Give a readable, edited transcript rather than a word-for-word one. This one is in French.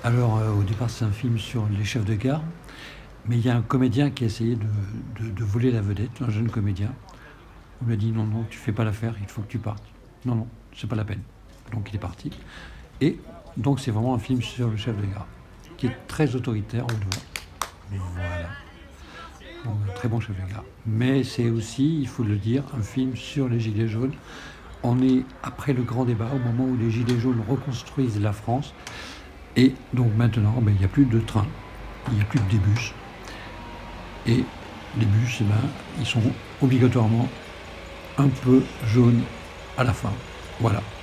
Alors, au départ, c'est un film sur les chefs de gare, mais il y a un comédien qui a essayé de voler la vedette, un jeune comédien. On lui a dit non, non, tu fais pas l'affaire, il faut que tu partes. Non, non, c'est pas la peine. Donc il est parti. Et donc c'est vraiment un film sur le chef de gare, qui est très autoritaire, on le voit. Voilà. Donc, un très bon chef de gare. Mais c'est aussi, il faut le dire, un film sur les Gilets jaunes. On est après le grand débat, au moment où les Gilets jaunes reconstruisent la France. Et donc maintenant, il n'y a plus de train, il n'y a plus de bus. Et les bus, ils sont obligatoirement un peu jaunes à la fin. Voilà.